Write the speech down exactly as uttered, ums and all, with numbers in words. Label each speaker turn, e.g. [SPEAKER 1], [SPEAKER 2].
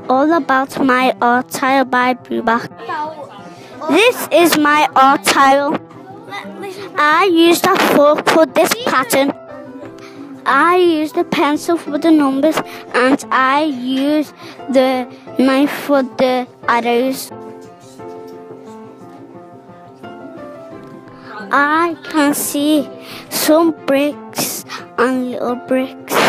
[SPEAKER 1] all about my art tile by Brubach. This is my art tile. I used a fork for this pattern. I used a pencil for the numbers, and I used the knife for the arrows. I can see some bricks and little bricks.